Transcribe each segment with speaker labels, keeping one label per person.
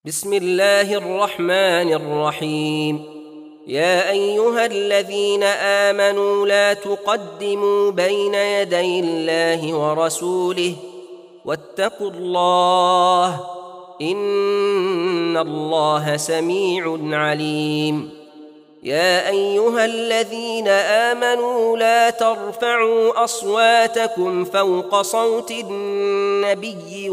Speaker 1: بسم الله الرحمن الرحيم. يا أيها الذين آمنوا لا تقدموا بين يدي الله ورسوله واتقوا الله إن الله سميع عليم. يا أيها الذين آمنوا لا ترفعوا أصواتكم فوق صوت النبي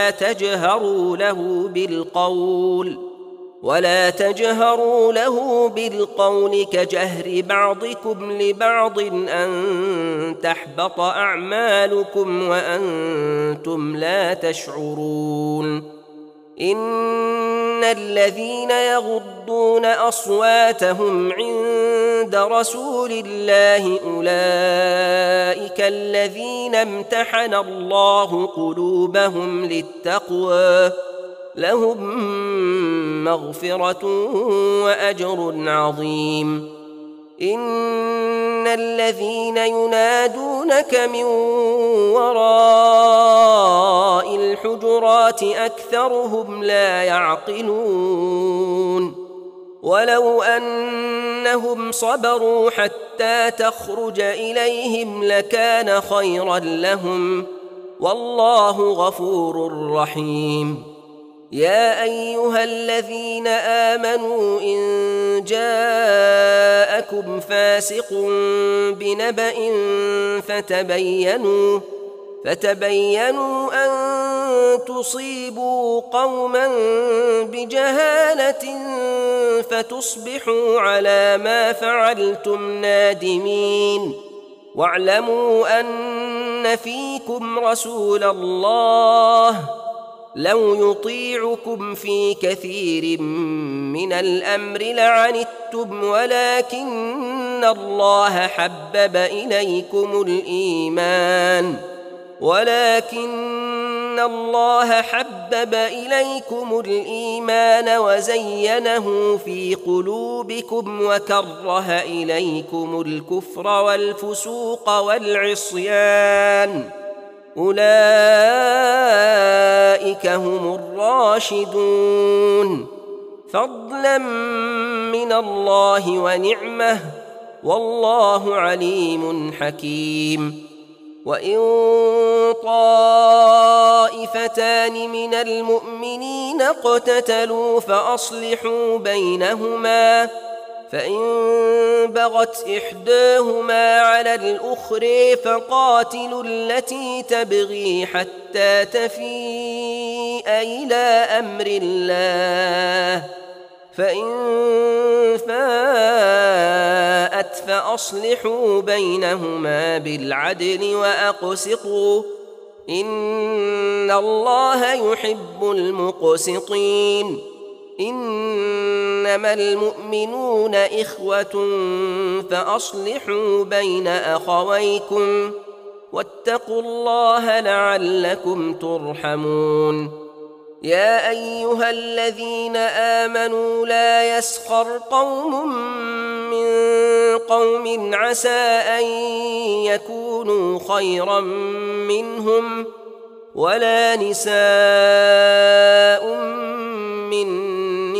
Speaker 1: ولا تجهروا له بالقول كجهر بعضكم لبعض أن تحبط أعمالكم وأنتم لا تشعرون. إن الذين يغضون أصواتهم عند رسول الله أولئك الذين امتحن الله قلوبهم للتقوى لهم مغفرة وأجر عظيم. إن الذين ينادونك من وراء الحجرات أكثرهم لا يعقلون. ولو أنهم صبروا حتى تخرج إليهم لكان خيرا لهم والله غفور رحيم. يا أيها الذين آمنوا إن جاءكم فاسق بنبأ فتبينوا أن تصيبوا قوما بجهالة فتصبحوا على ما فعلتم نادمين. واعلموا أن فيكم رسول الله لو يطيعكم في كثير من الأمر لعنتم ولكن الله حبب إليكم الإيمان وزينه في قلوبكم وكره إليكم الكفر والفسوق والعصيان أولئك هم الراشدون فضلا من الله ونعمه والله عليم حكيم. وإن طائفتان من المؤمنين اقتتلوا فأصلحوا بينهما فإن بغت إحداهما على الأخرى فقاتلوا التي تبغي حتى تفيء إلى أمر الله فإن فاءت فأصلحوا بينهما بالعدل وأقسطوا إن الله يحب المقسطين. إنما المؤمنون إخوة فأصلحوا بين أخويكم واتقوا الله لعلكم ترحمون. يا أيها الذين آمنوا لا يسخر قوم من قوم عسى أن يكونوا خيرا منهم ولا نساء من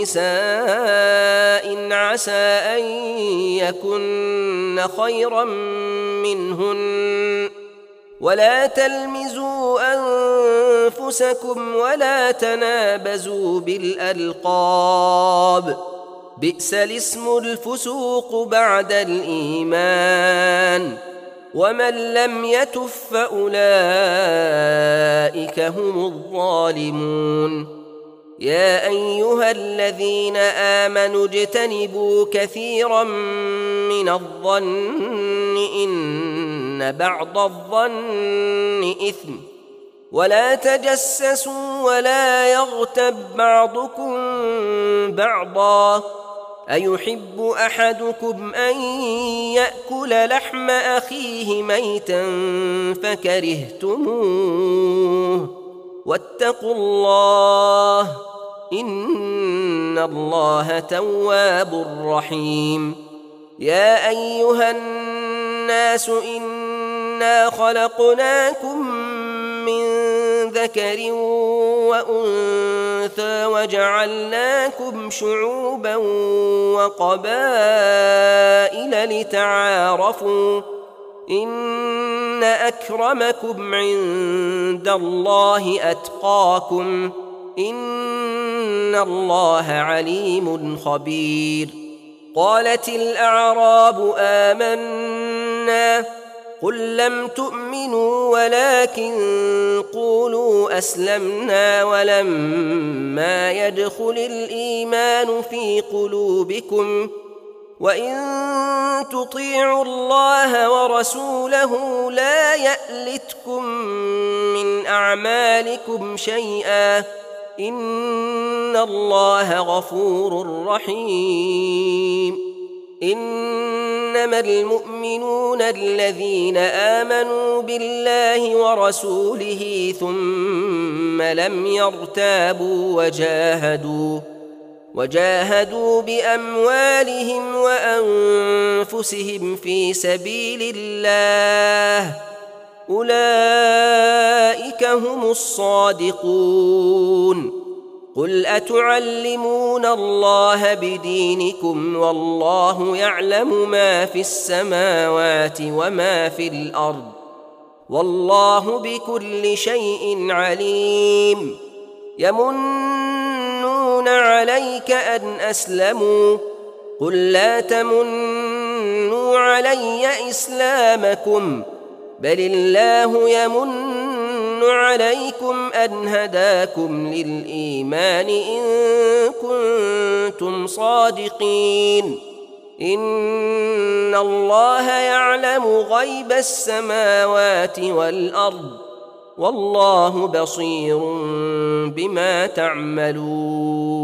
Speaker 1: نساء عسى أن يكن خيرا منهن ولا تلمزوا أنفسكم ولا تنابزوا بالألقاب بئس الاسم الفسوق بعد الإيمان ومن لم يتب فأولئك هم الظالمون. يا أيها الذين آمنوا اجتنبوا كثيرا من الظن إن بعض الظن إثم ولا تجسسوا ولا يغتب بعضكم بعضا أيحب أحدكم أن يأكل لحم أخيه ميتا فكرهتموه واتقوا الله إن الله تواب رحيم. يا أيها الناس إنا خلقناكم من ذكر وأنثى وجعلناكم شعوبا وقبائل لتعارفوا إن أكرمكم عند الله أتقاكم إن الله عليم خبير. قالت الأعراب آمنا قل لم تؤمنوا ولكن قولوا أسلمنا ولما يدخل الإيمان في قلوبكم وإن تطيعوا الله ورسوله لا يألتكم من أعمالكم شيئا إن الله غفور رحيم. إنما المؤمنون الذين آمنوا بالله ورسوله ثم لم يرتابوا وجاهدوا بأموالهم وأنفسهم في سبيل الله أولئك هم الصادقون. قل أتعلمون الله بدينكم والله يعلم ما في السماوات وما في الأرض والله بكل شيء عليم. يمنون عليك أن أسلموا قل لا تمنوا علي إسلامكم بل الله يمن عليكم أن هداكم للإيمان إن كنتم صادقين. إن الله يعلم غيب السماوات والأرض والله بصير بما تعملون.